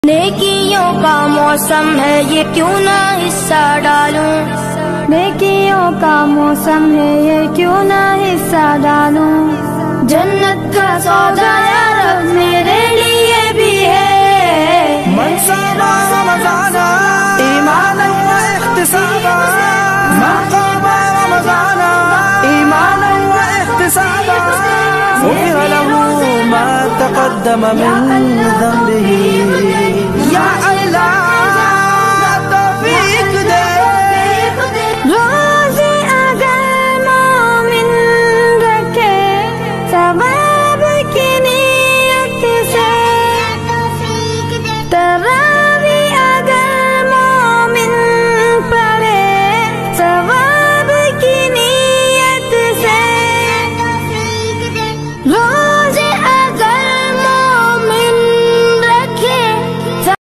نیکیوں کا موسم ہے یہ کیوں نہ حصہ ڈالوں، نیکیوں کا موسم ہے یہ کیوں نہ حصہ ڈالوں، جنت کا سودا یا رب میرے لیے بھی ہے، من صام رمضان ایمانا و احتسابا، من قام رمضان ایمانا و احتسابا غفر له ما تقدم من ذنبه